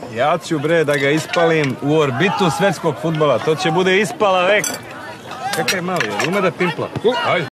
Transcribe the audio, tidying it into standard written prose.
Ja ću bre da ga ispalim u orbitu svetskog fudbala. To će bude ispala vek. Kakaj mali, ume da pimpla. Ajde.